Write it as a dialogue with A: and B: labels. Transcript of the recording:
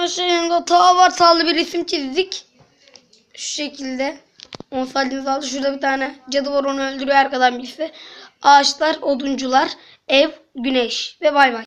A: Arkadaşlar yanımda Taha var. Taha'lı bir resim çizdik. Şu şekilde. 10 saatimiz aldı. Şurada bir tane cadı var, onu öldürüyor arkadan birisi. Ağaçlar, oduncular, ev, güneş ve bay bay.